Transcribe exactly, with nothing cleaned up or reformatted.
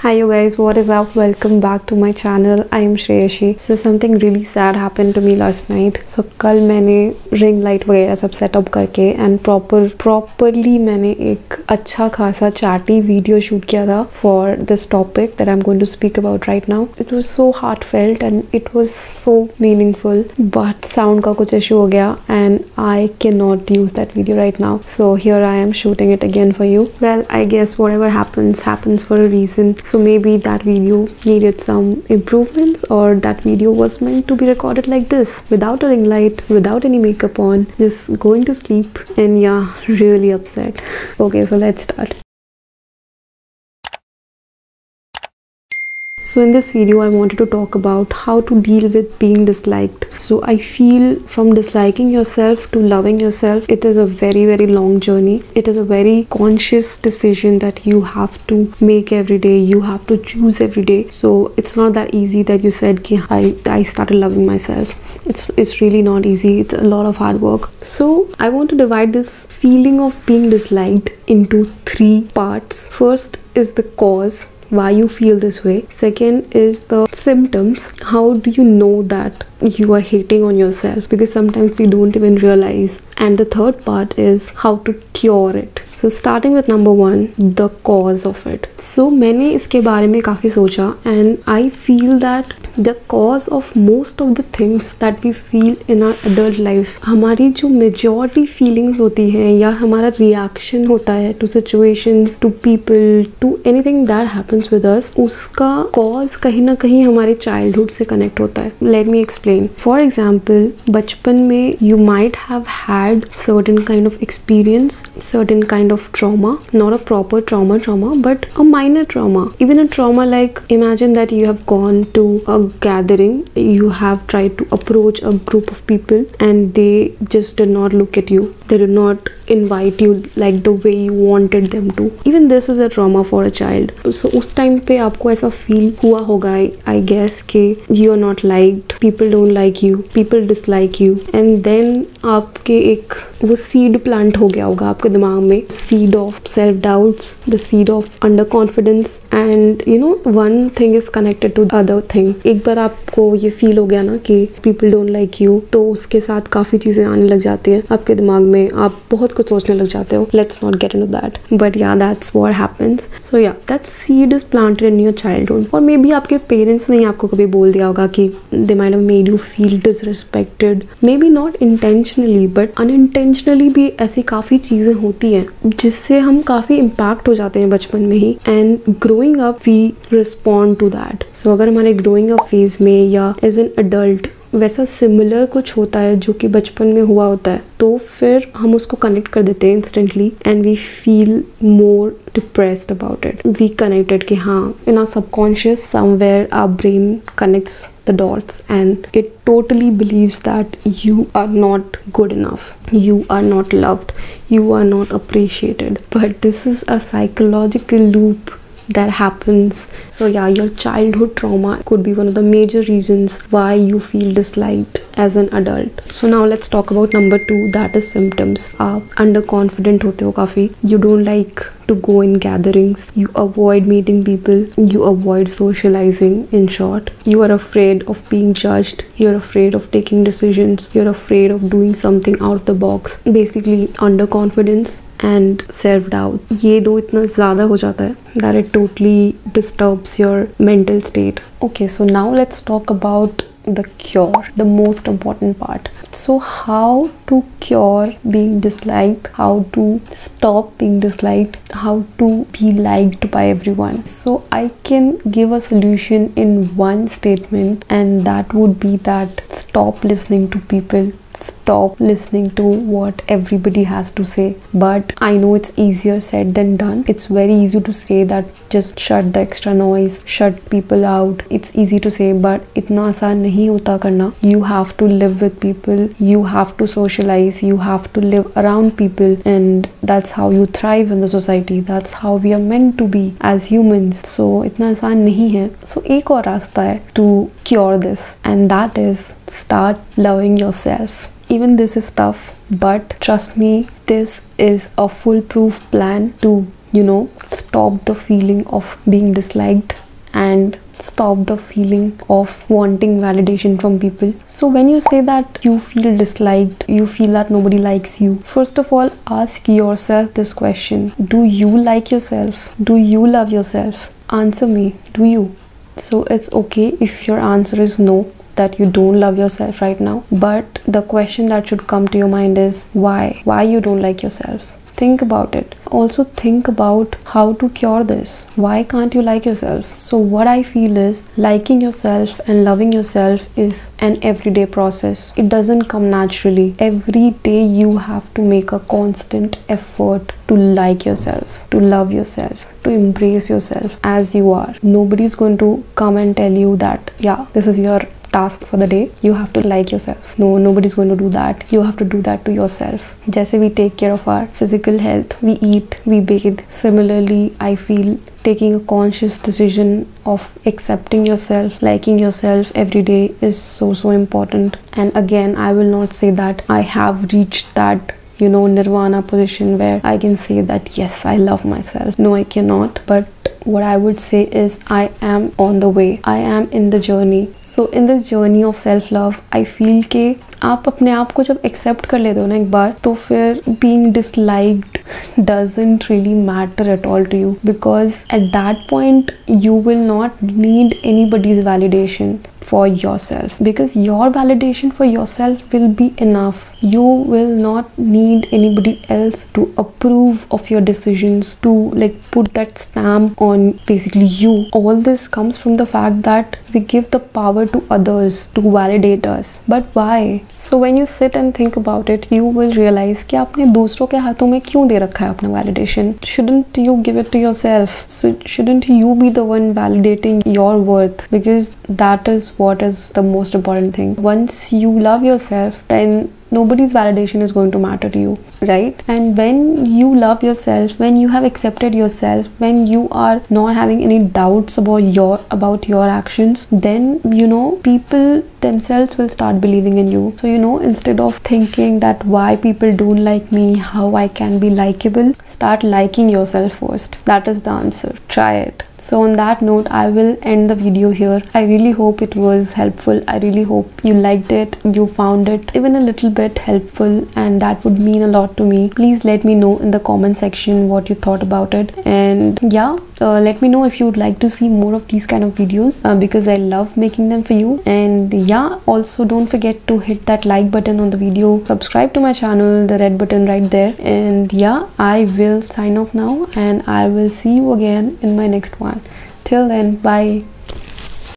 Hi you guys, what is up? Welcome back to my channel. I am Shreyashi. So something really sad happened to me last night. So कल मैंने ring light वगैरह सब setup करके and proper properly मैंने एक अच्छा खासा chatty video shoot किया था for this topic that I am going to speak about right now. It was so heartfelt and it was so meaningful, but sound का कुछ इशू हो गया and I can not use that video right now. So here I am shooting it again for you. Well, I guess whatever happens happens for a reason. So maybe that video needed some improvements, or that video was meant to be recorded like this, without a ring light, without any makeup on, just going to sleep and yeah, really upset. Okay, so let's start. So in this video I wanted to talk about how to deal with being disliked. So I feel from disliking yourself to loving yourself, it is a very very long journey. It is a very conscious decision that you have to make every day. You have to choose every day. So it's not that easy that you said ki I, I started loving myself. It's, it's really not easy. It's a lot of hard work. So I want to divide this feeling of being disliked into three parts. First is the cause, why you feel this way. Second is the symptoms, how do you know that you are hating on yourself, because sometimes we don't even realize. And the third part is how to cure it. So starting with number one, the cause of it. So मैंने इसके बारे में काफ़ी सोचा and I feel that the cause of most of the things that we feel in our adult life, हमारी जो majority feelings होती हैं या हमारा reaction होता है to situations, to people, to anything that happens with us, उसका cause कहीं ना कहीं हमारे childhood से connect होता है. Let me explain. For example, बचपन में you might have had certain kind of experience, certain kind of trauma, not a proper trauma trauma, but a minor trauma. Even a trauma like, imagine that you have gone to a gathering, you have tried to approach a group of people and they just did not look at you. They did not invite you like the way you wanted them to. Even this is a trauma for a child. So उस time पे आपको ऐसा feel हुआ होगा, I guess, कि you are not liked, people don't like you, people dislike you, and then आपके एक वो seed plant हो गया होगा आपके दिमाग में, seed of self doubts, the seed of under confidence, and you know one thing is connected to the other thing. एक बार आपको ये feel हो गया ना कि people don't like you, तो उसके साथ काफ़ी चीज़ें आने लग जाती हैं आपके दिमाग में, आप बहुत कुछ सोचने लग जाते हो. Let's not get into that, but yeah, that's what happens. So yeah, that seed is planted in your childhood. और maybe आपके parents ने आपको कभी बोल दिया होगा कि they might have made you feel disrespected, maybe not intentionally but unintentionally भी ऐसी काफ़ी चीज़ें होती हैं जिससे हम काफ़ी इम्पैक्ट हो जाते हैं बचपन में ही, and growing up we respond to that. So अगर हमारे ग्रोइंग अप फेज में या एज एन अडल्ट वैसा सिमिलर कुछ होता है जो कि बचपन में हुआ होता है, तो फिर हम उसको कनेक्ट कर देते हैं instantly and we feel more depressed about it. We connected कि हाँ, in our subconscious somewhere our brain connects the dots and it totally believes that you are not good enough, you are not loved, you are not appreciated. But this is a psychological loop that happens. So yeah, your childhood trauma could be one of the major reasons why you feel disliked as an adult. So now let's talk about number two, that is symptoms. आप underconfident होते हो काफ़ी, you don't like to go in gatherings, you avoid meeting people, you avoid socializing. In short, you are afraid of being judged, you're afraid of taking decisions, you're afraid of doing something out of the box. Basically underconfidence and self-doubt, ये दो इतना ज़्यादा हो जाता है that it totally disturbs your mental state. Okay, so now let's talk about the cure, the most important part. So how to cure being disliked, how to stop being disliked, how to be liked by everyone. So I can give a solution in one statement, and that would be that stop listening to people. Stop listening to what everybody has to say. But I know it's easier said than done. It's very easy to say that just shut the extra noise, shut people out. It's easy to say, but इतना आसान नहीं होता करना. You have to live with people, you have to socialize, you have to live around people, and that's how you thrive in the society. That's how we are meant to be as humans. So इतना आसान नहीं है. So एक और रास्ता है to cure this, and that is start loving yourself. Even this is tough, but trust me, this is a foolproof plan to you know, stop the feeling of being disliked and stop the feeling of wanting validation from people. So when you say that you feel disliked, you feel that nobody likes you, first of all, ask yourself this question: do you like yourself? Do you love yourself? Answer me, do you? So it's okay if your answer is no, that you don't love yourself right now, but the question that should come to your mind is why? Why you don't like yourself? Think about it. Also think about how to cure this. Why can't you like yourself? So what I feel is, liking yourself and loving yourself is an everyday process. It doesn't come naturally. Every day you have to make a constant effort to like yourself, to love yourself, to embrace yourself as you are. Nobody's going to come and tell you that, yeah, this is your task for the day, you have to like yourself. No, nobody's going to do that. You have to do that to yourself. Jaise we take care of our physical health, we eat, we bathe. Similarly, I feel taking a conscious decision of accepting yourself, liking yourself every day is so so important. And again, I will not say that I have reached that, you know, nirvana position where I can say that yes, I love myself. No, I cannot. But what I would say is I am on the way. I am in the journey. So in this journey of self love, I feel कि आप अपने आप को जब accept कर लेते हो ना एक बार, तो फिर being disliked doesn't really matter at all to you, because at that point you will not need anybody's validation for yourself, because your validation for yourself will be enough. You will not need anybody else to approve of your decisions, to like put that stamp on basically you. All this comes from the fact that we give the power to others to validate us. But why? So when you sit and think about it, you will realize कि आपने दूसरों के हाथों में क्यों दे रखा है अपना validation? Shouldn't you give it to yourself? So shouldn't you be the one validating your worth? Because that is what is the most important thing. Once you love yourself, then nobody's validation is going to matter to you, right? And when you love yourself, when you have accepted yourself, when you are not having any doubts about your about your actions, then you know people themselves will start believing in you. So you know, instead of thinking that why people don't like me, how I can be likable, start liking yourself first. That is the answer. Try it. So on that note, I will end the video here. I really hope it was helpful. I really hope you liked it, you found it even a little bit helpful, and that would mean a lot to me. Please let me know in the comment section what you thought about it. And yeah, uh, let me know if you would like to see more of these kind of videos, uh, because I love making them for you. And yeah, also don't forget to hit that like button on the video, subscribe to my channel, the red button right there. And yeah, I will sign off now, and I will see you again in my next one. Till then, bye.